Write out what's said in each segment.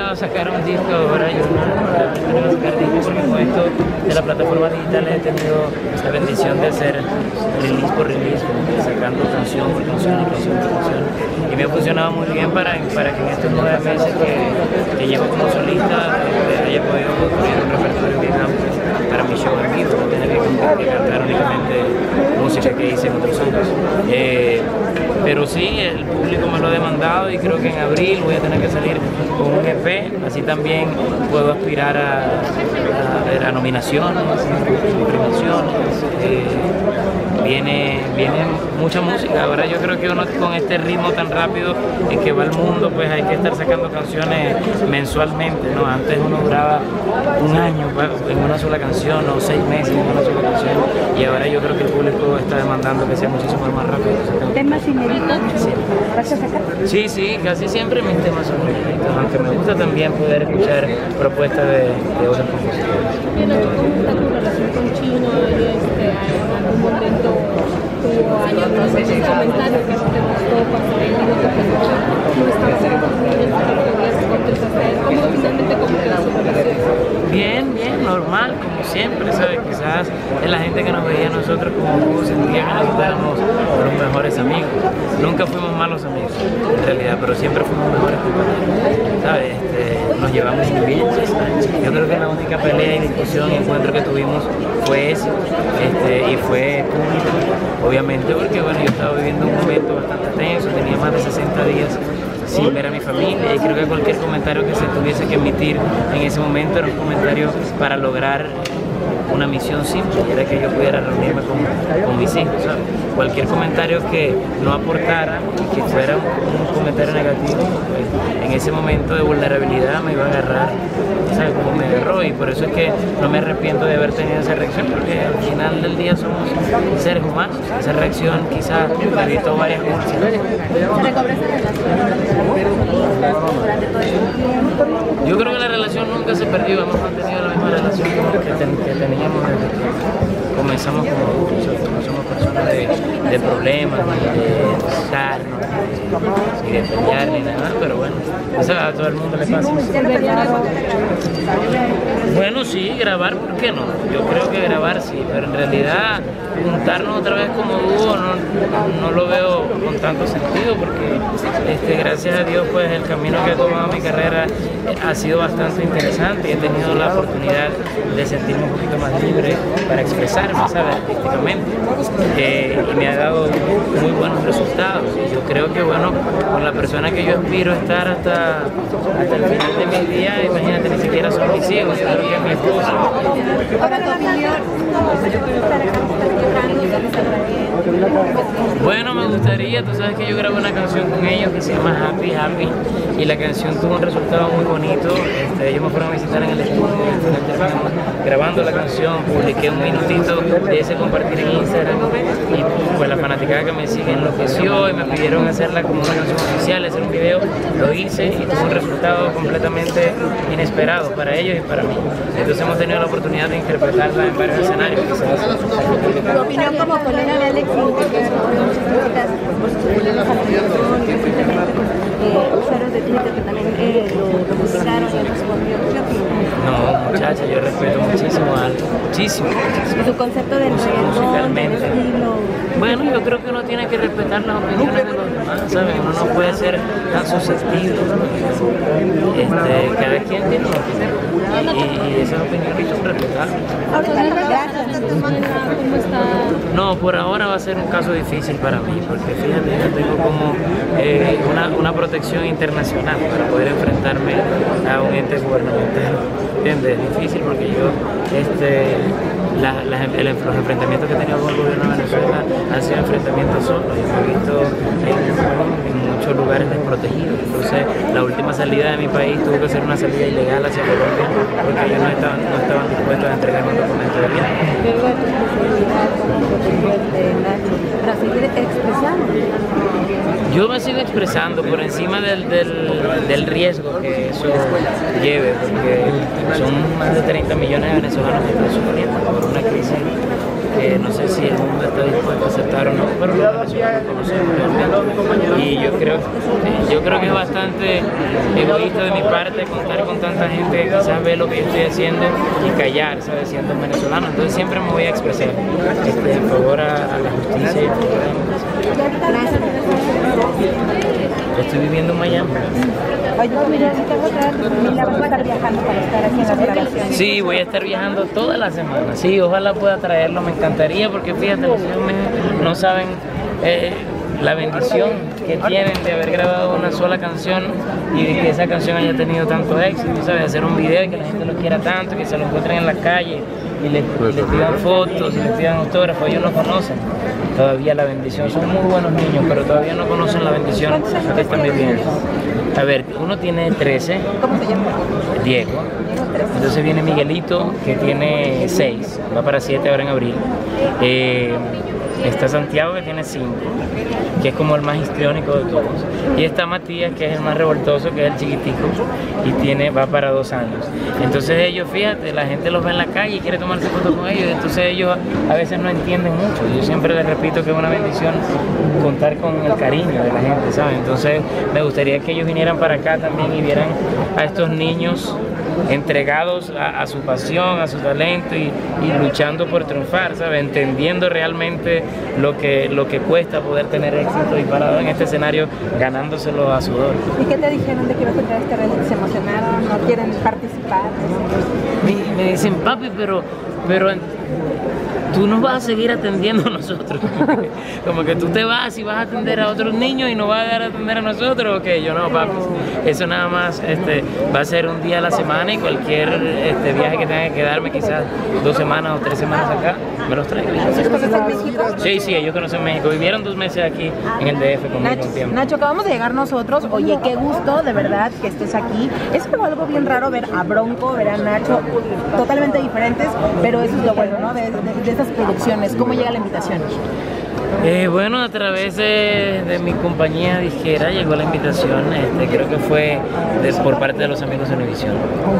planeado sacar un disco ahora, yo no he planeado sacar disco porque con esto de las plataformas digitales he tenido la bendición de hacer release por release, como que sacando canción por canción y canción por canción. Y me ha funcionado muy bien para que en estos 9 meses que llevo como solista haya podido construir un repertorio bien amplio para mi show en vivo, no tener que cantar únicamente música que hice en otros años. Pero sí, el público me lo ha demandado y creo que en abril voy a tener que salir con un EP, así también puedo aspirar a nominaciones, premiaciones. Viene mucha música. Ahora yo creo que uno con este ritmo tan rápido en que va el mundo, pues hay que estar sacando canciones mensualmente, ¿no? Antes uno duraba un año en una sola canción o 6 meses en una sola canción, y ahora yo creo que el público está demandando que sea muchísimo más rápido. ¿Temas inéditos? Sí. ¿Vas a sacar? Sí, casi siempre mis temas son inéditos, aunque me gusta también poder escuchar propuestas de otros compositores. ¿Cómo está tu relación con Chino? En algún momento tuvo algunos comentarios que no te gustó cuando él dijo que no estaba haciendo ¿Cómo finalmente cómo quedó su relación? Bien, normal, como siempre, ¿sabes? Quizás es la gente que nos veía a nosotros como sentía que nos éramos los mejores amigos. Nunca fuimos malos amigos, en realidad, pero siempre fuimos mejores compañeros, ¿sabes? Nos llevamos muy bien. Yo creo que la única pelea y discusión y encuentro que tuvimos fue ese, y fue público, obviamente, porque bueno, yo estaba viviendo un momento bastante tenso, tenía más de 60 días sin ver a mi familia, y creo que cualquier comentario que se tuviese que emitir en ese momento era un comentario para lograr una misión simple, era que yo pudiera reunirme con mis hijos, ¿sabes? Cualquier comentario que no aportara, que fuera un comentario negativo, pues, en ese momento de vulnerabilidad me iba a agarrar, ¿sabes? Como me agarró, y por eso es que no me arrepiento de haber tenido esa reacción, porque al final del día somos seres humanos. Esa reacción quizás evitó varias cosas. ¿Se recobra esa relación durante todo este tiempo? Yo creo que la relación nunca se perdió, hemos mantenido la misma relación que teníamos desde que comenzamos como adultos. No somos personas de problemas, ni de buscarnos, ni de pelear, ni nada, pero bueno, eso a todo el mundo le pasa. Bueno, sí, grabar, ¿por qué no? Yo creo que grabar sí, pero en realidad juntarnos otra vez como dúo no lo veo con tanto sentido, porque gracias a Dios pues el camino que ha tomado mi carrera ha sido bastante interesante y he tenido la oportunidad de sentirme un poquito más libre para expresarme, ¿sabes? Artísticamente, y me ha dado muy buenos resultados. Y yo creo que bueno, con la persona que yo aspiro a estar hasta el final de mi día, imagínate, ni siquiera son mis hijos, yo creo que es mi esposa. Ahora tu opinión, bueno, me gustaría, tú sabes que yo grabé una canción con ellos que se llama Happy Happy, y la canción tuvo un resultado muy bonito. Ellos me fueron a visitar en el estudio y al final terminamos grabando la canción, publiqué un minutito de ese compartir en Instagram, y pues la fanaticada que me sigue enloqueció y me pidieron hacerla como una canción oficial, hacer un video, lo hice y tuvo un resultado completamente inesperado para ellos y para mí. Entonces hemos tenido la oportunidad de interpretarla en varios escenarios. ¿Tu opinión como colega de Alex, usuarios de Twitter que también lo buscaron y respondió? ¿Qué opinas? No, muchacha, yo respeto muchísimo a Alex, muchísimo. ¿Y tu concepto del reggaetón, del estilo? Bueno, yo creo que uno tiene que respetar las opiniones de los demás, ¿sabes? Uno no puede ser tan susceptible. Cada quien tiene una opinión y esas opiniones son respetables. ¿Cómo está? No, por ahora va a ser un caso difícil para mí, porque fíjate, yo tengo como una protección internacional para poder enfrentarme a un ente gubernamental. ¿Entiendes? Es difícil porque yo, los enfrentamientos que he tenido con el gobierno de Venezuela han sido enfrentamientos solos, y me he visto en muchos lugares desprotegidos. Entonces, la última salida de mi país tuvo que ser una salida ilegal hacia Colombia, porque ellos no estaban dispuestos a entregarme un documento de viaje. Para seguir expresando. Yo me sigo expresando por encima del riesgo que eso lleve, porque son más de 30 millones de venezolanos venezolanos que están sufriendo por una crisis que no sé si el mundo está dispuesto a aceptar o no, pero los venezolanos conocemos realmente. Y yo creo que es bastante egoísta de mi parte contar con tanta gente que quizás ve lo que yo estoy haciendo y callar, ¿sabes? Siendo venezolano. Entonces siempre me voy a expresar en favor a la justicia y a la democracia. Yo estoy viviendo en Miami. Oye, mira, si tengo otra familia, vas a estar viajando para estar haciendo las grabaciones. Sí, voy a estar viajando toda la semana. Sí, ojalá pueda traerlo, me encantaría, porque fíjate, los hijos míos no saben la bendición que tienen de haber grabado una sola canción y de que esa canción haya tenido tanto éxito, ¿sabes? Hacer un video y que la gente lo quiera tanto, que se lo encuentren en la calle y les pidan fotos y les pidan autógrafos. Ellos no conocen todavía la bendición, son muy buenos niños, pero todavía no conocen la bendición que están viviendo. A ver, uno tiene 13, ¿Cómo se llama? Diego, entonces viene Miguelito, que tiene 6, va para 7 ahora en abril. Está Santiago, que tiene 5, que es como el más histriónico de todos. Y está Matías, que es el más revoltoso, que es el chiquitico, y va para 2 años. Entonces ellos, fíjate, la gente los ve en la calle y quiere tomarse fotos con ellos, entonces ellos a veces no entienden mucho. Yo siempre les repito que es una bendición contar con el cariño de la gente, ¿sabes? Entonces me gustaría que ellos vinieran para acá también y vieran a estos niños entregados a su pasión, a su talento y luchando por triunfar, ¿sabes? Entendiendo realmente lo que cuesta poder tener éxito y parado en este escenario ganándoselo a sudor. ¿Y qué te dijeron de que ibas a entrar a este reality? ¿Se emocionaron? ¿No quieren participar? Me dicen, papi, pero tú nos vas a seguir atendiendo a nosotros. Como que tú te vas y vas a atender a otros niños y no vas a dar a atender a nosotros. Ok, yo no, papi. Eso nada más va a ser un día a la semana y cualquier viaje que tenga que quedarme, quizás 2 semanas o 3 semanas acá, me los traigo. ¿Ellos conocen México? Sí, ellos conocen México. Vivieron 2 meses aquí en el DF conmigo un tiempo. Nacho, acabamos de llegar nosotros. Oye, qué gusto, de verdad, que estés aquí. Es como algo bien raro ver a Bronco, ver a Nacho, totalmente diferentes, pero eso es lo bueno, ¿no? De estas producciones. ¿Cómo llega la invitación? Bueno, a través de mi compañía disquera llegó la invitación, creo que fue por parte de los amigos de Univision.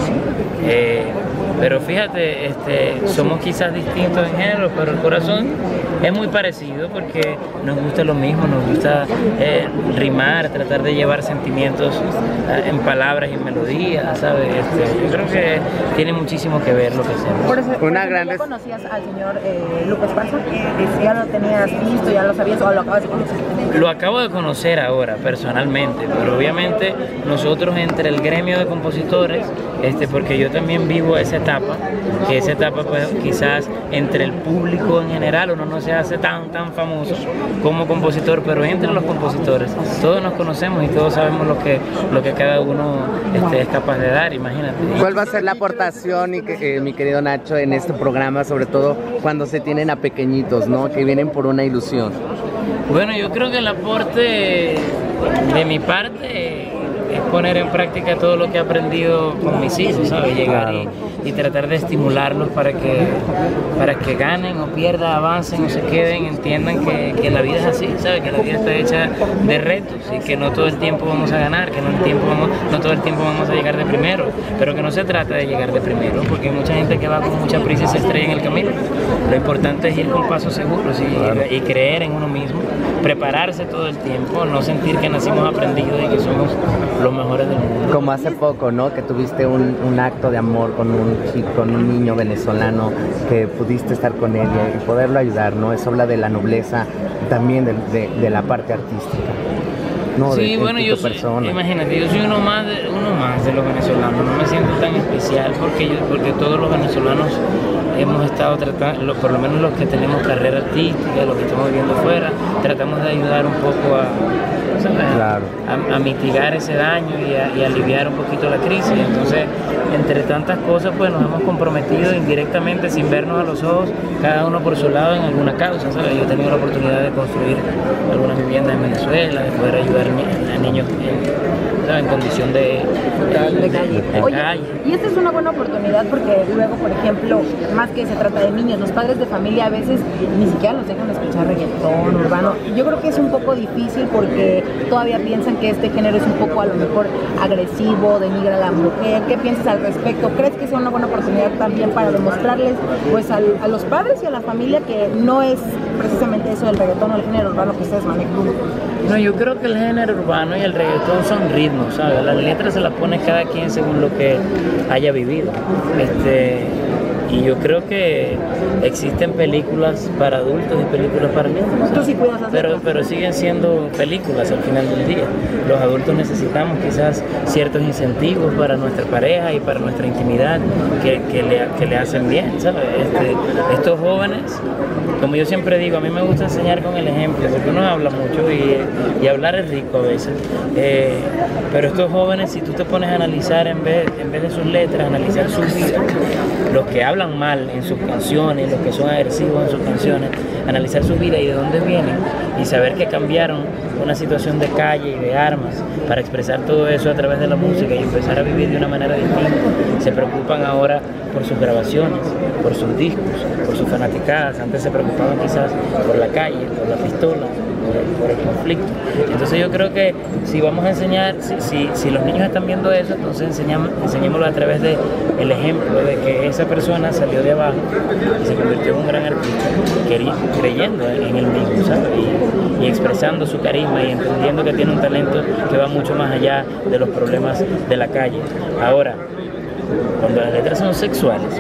Pero fíjate, somos quizás distintos en género, pero el corazón es muy parecido porque nos gusta lo mismo, nos gusta rimar, tratar de llevar sentimientos en palabras y en melodías, ¿sabes? Yo creo que tiene muchísimo que ver lo que hacemos. ¿Ya conocías al señor Lupe Esparza? ¿Ya lo tenías visto, ya lo sabías o lo acabas de conocer? Lo acabo de conocer ahora, personalmente, pero obviamente nosotros entre el gremio de compositores, porque yo también vivo esa etapa, que esa etapa pues quizás entre el público en general uno no se hace tan famoso como compositor, pero entre los compositores todos nos conocemos y todos sabemos lo que cada uno es capaz de dar, imagínate. ¿Cuál va a ser la aportación, mi querido Nacho, en este programa, sobre todo cuando se tienen a pequeñitos, ¿no? Que vienen por una ilusión? Bueno, yo creo que el aporte de mi parte es poner en práctica todo lo que he aprendido con mis hijos, ¿sabes? Llegar y tratar de estimularlos para que ganen o pierdan, avancen o se queden, entiendan que la vida es así, ¿sabes? Que la vida está hecha de retos y que no todo el tiempo vamos a ganar, que no todo el tiempo vamos a llegar de primero, pero que no se trata de llegar de primero, porque hay mucha gente que va con mucha prisa y se estrella en el camino. Lo importante es ir con pasos seguros y creer en uno mismo, prepararse todo el tiempo, no sentir que nacimos aprendidos y que somos los mejores del mundo. Como hace poco, ¿no? Que tuviste un acto de amor con un niño venezolano, que pudiste estar con él y poderlo ayudar, ¿no? Eso habla de la nobleza también de la parte artística, ¿no? Sí, bueno, imagínate, yo soy uno más de los venezolanos, no me siento tan especial porque todos los venezolanos hemos estado tratando, por lo menos los que tenemos carrera artística, los que estamos viviendo fuera, tratamos de ayudar un poco a mitigar ese daño y a aliviar un poquito la crisis. Entonces, entre tantas cosas, pues nos hemos comprometido indirectamente, sin vernos a los ojos, cada uno por su lado en alguna causa, ¿sabes? Yo he tenido la oportunidad de construir algunas viviendas en Venezuela, de poder ayudar a niños ¿sabes? En condición de calle. Oye, y esta es una buena oportunidad porque luego, por ejemplo, más que se trata de niños, los padres de familia a veces ni siquiera los dejan escuchar reggaetón urbano. Yo creo que es un poco difícil porque todavía piensan que este género es un poco a lo mejor agresivo, denigra a la mujer. ¿Qué piensas al respecto? ¿Crees que sea una buena oportunidad también para demostrarles pues a los padres y a la familia que no es precisamente eso del reggaetón o el género urbano que ustedes manejan? No, yo creo que el género urbano y el reggaetón son ritmos, ¿sabes? Las letras se las pone cada quien según lo que haya vivido. Y yo creo que existen películas para adultos y películas para niños. Tú sí puedes hacerlo. Pero siguen siendo películas al final del día. Los adultos necesitamos quizás ciertos incentivos para nuestra pareja y para nuestra intimidad que le hacen bien, ¿sabes? Estos jóvenes, como yo siempre digo, a mí me gusta enseñar con el ejemplo, porque uno habla mucho y hablar es rico a veces. Pero estos jóvenes, si tú te pones a analizar en vez de sus letras, analizar su vida, los que hablan mal en sus canciones, los que son agresivos en sus canciones, analizar su vida y de dónde vienen y saber que cambiaron una situación de calle y de armas para expresar todo eso a través de la música y empezar a vivir de una manera distinta. Se preocupan ahora por sus grabaciones, por sus discos, por sus fanaticadas. Antes se preocupaban quizás por la calle, por la pistola, por el conflicto. Entonces yo creo que si vamos a enseñar, si los niños están viendo eso, entonces enseñémoslo a través del ejemplo de que esa persona salió de abajo y se convirtió en un gran artista, creyendo en él mismo, ¿sabes? Y expresando su carisma y entendiendo que tiene un talento que va mucho más allá de los problemas de la calle. Ahora, cuando las letras son sexuales,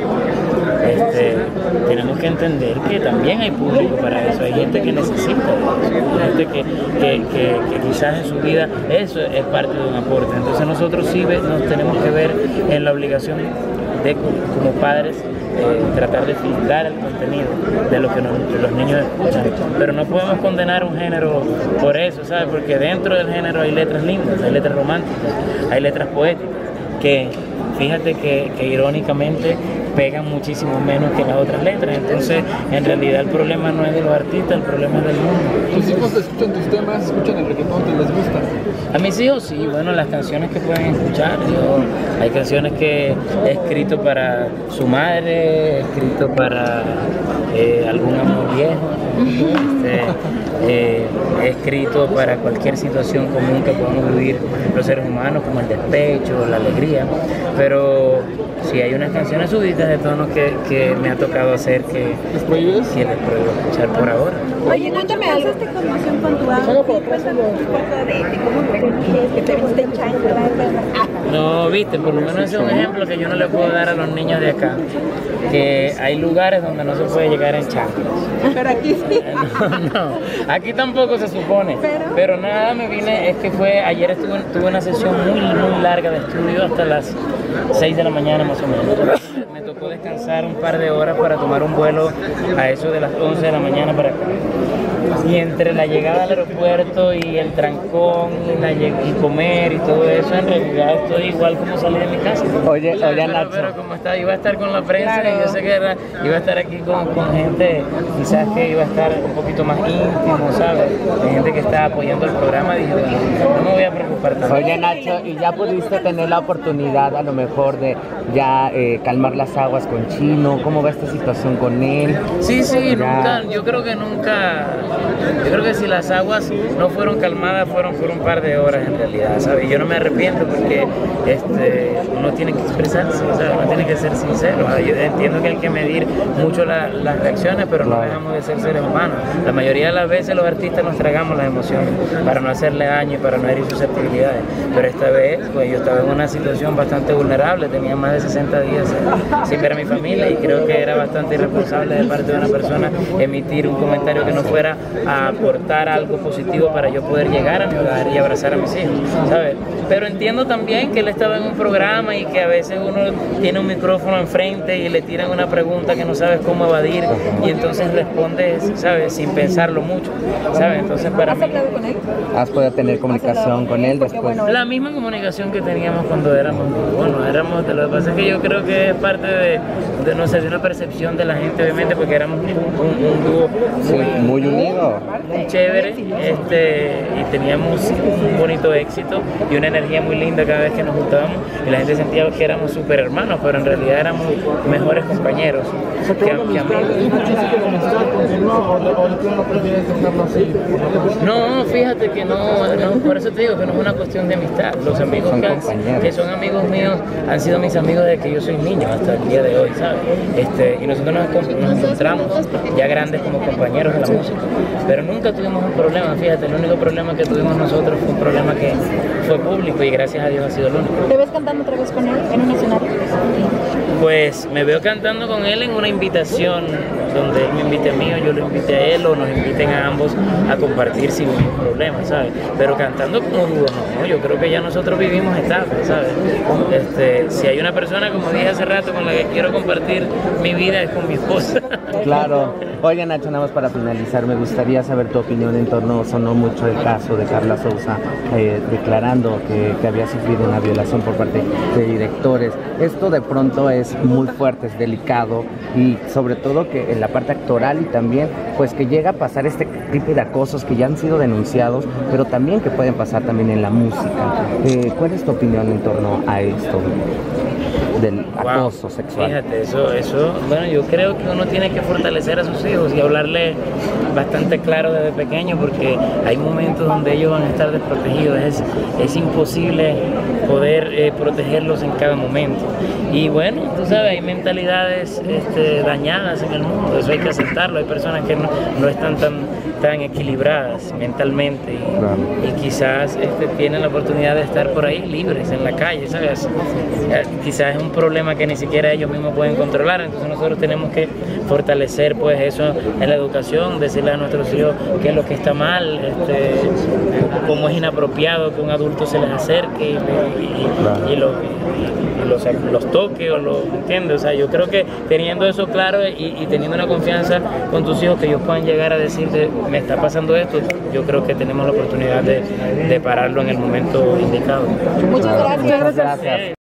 tenemos que entender que también hay público para eso, hay gente que necesita eso, hay gente que quizás en su vida eso es parte de un aporte. Entonces nosotros sí nos tenemos que ver en la obligación de, como padres, tratar de filtrar el contenido de lo que los niños escuchan, pero no podemos condenar un género por eso, ¿sabes? Porque dentro del género hay letras lindas, hay letras románticas, hay letras poéticas, que fíjate que irónicamente pegan muchísimo menos que las otras letras. Entonces, en realidad el problema no es de los artistas, el problema es del mundo. ¿Tus hijos escuchan tus temas, escuchan el reggaetón, te les gusta? A mis hijos sí, bueno, las canciones que pueden escuchar, hay canciones que he escrito para su madre, he escrito para algún amor viejo, he escrito para cualquier situación común que podamos vivir los seres humanos, como el despecho, la alegría, pero sí hay unas canciones subidas de tono que me ha tocado hacer que les prohíbo escuchar por ahora. Oye, cuéntame algo. ¿Pasaste conmoción con tu amo? Cuéntame un poco de cómo te conoces, que te viste en chanclas. No, viste, por lo menos ese es un ejemplo que yo no le puedo dar a los niños de acá, que hay lugares donde no se puede llegar en chanclas. Pero aquí sí. No, aquí tampoco se supone. Pero nada, me vine, es que ayer tuve una sesión muy larga de estudio hasta las 6 de la mañana más o menos. Me tocó descansar un par de horas para tomar un vuelo a eso de las 11 de la mañana para acá. Y entre la llegada al aeropuerto y el trancón y comer y todo eso, en realidad estoy igual como salí de mi casa. Oye, Nacho. Pero como iba a estar con la prensa, claro. Y yo sé que iba a estar aquí con gente, quizás que iba a estar un poquito más íntimo, ¿sabes? De gente que está apoyando el programa, dije, no me voy a preocupar tanto. Oye, Nacho, ¿y ya pudiste tener la oportunidad a lo mejor de ya calmar las aguas con Chino? ¿Cómo va esta situación con él? Sí, nunca, yo creo que si las aguas no fueron calmadas, fueron por un par de horas en realidad, ¿sabes? Yo no me arrepiento porque uno tiene que expresarse, ¿sabes? Uno tiene que ser sincero. Yo entiendo que hay que medir mucho las reacciones, pero no dejamos de ser seres humanos. La mayoría de las veces los artistas nos tragamos las emociones para no hacerle daño y para no herir susceptibilidades. Pero esta vez, pues yo estaba en una situación bastante vulnerable, tenía más de 60 días sin ver a mi familia y creo que era bastante irresponsable de parte de una persona emitir un comentario que no fuera a aportar algo positivo para yo poder llegar a mi hogar y abrazar a mis hijos, ¿sabes? Pero entiendo también que él estaba en un programa y que a veces uno tiene un micrófono enfrente y le tiran una pregunta que no sabes cómo evadir y entonces respondes, ¿sabes? Sin pensarlo mucho, ¿sabes? Entonces para mí... ¿Has hablado con él? ¿Has podido tener comunicación con él después? La misma comunicación que teníamos cuando éramos, lo que pasa es que yo creo que es parte de no sé, de una percepción de la gente, obviamente, porque éramos un dúo muy unido. muy chévere, y teníamos un bonito éxito y una energía muy linda cada vez que nos juntábamos, y la gente sentía que éramos súper hermanos, pero en realidad éramos mejores compañeros que amigos. No, fíjate que no, por eso te digo que no es una cuestión de amistad. Los amigos que son amigos míos han sido mis amigos desde que yo soy niño hasta el día de hoy, ¿sabes? Y nosotros nos encontramos ya grandes como compañeros de la música, pero nunca tuvimos un problema. Fíjate, el único problema que tuvimos nosotros fue un problema que fue público y gracias a Dios ha sido el único. ¿Te ves cantando otra vez con él en un escenario? Pues me veo cantando con él en una invitación donde él me invite a mí o yo lo invite a él, o nos inviten a ambos a compartir sin ningún problema, ¿sabes? Pero cantando como dúo, no, yo creo que ya nosotros vivimos etapas, ¿sabes? Si hay una persona, como dije hace rato, con la que quiero compartir mi vida es con mi esposa. Claro. Oye, Nacho, nada más para finalizar, me gustaría saber tu opinión en torno, sonó mucho el caso de Carla Sousa declarando que había sufrido una violación por parte de directores. Esto de pronto es muy fuerte, es delicado, y sobre todo que en la parte actoral y también pues que llega a pasar este tipo de acosos que ya han sido denunciados, pero también que pueden pasar también en la música. ¿Cuál es tu opinión en torno a esto del acoso sexual? Fíjate, eso, bueno, yo creo que uno tiene que fortalecer a sus hijos y hablarle bastante claro desde pequeño, porque hay momentos donde ellos van a estar desprotegidos, es imposible poder protegerlos en cada momento. Y bueno, tú sabes, hay mentalidades dañadas en el mundo, eso hay que aceptarlo. Hay personas que no están tan equilibradas mentalmente y quizás tienen la oportunidad de estar por ahí libres en la calle, ¿sabes? Quizás es un problema que ni siquiera ellos mismos pueden controlar, entonces nosotros tenemos que fortalecer pues eso en la educación, decirle a nuestros hijos qué es lo que está mal, cómo es inapropiado que un adulto se les acerque y los toque o los entiende. O sea, yo creo que teniendo eso claro y teniendo una confianza con tus hijos, que ellos puedan llegar a decirte me está pasando esto, yo creo que tenemos la oportunidad de pararlo en el momento indicado. Muchas gracias.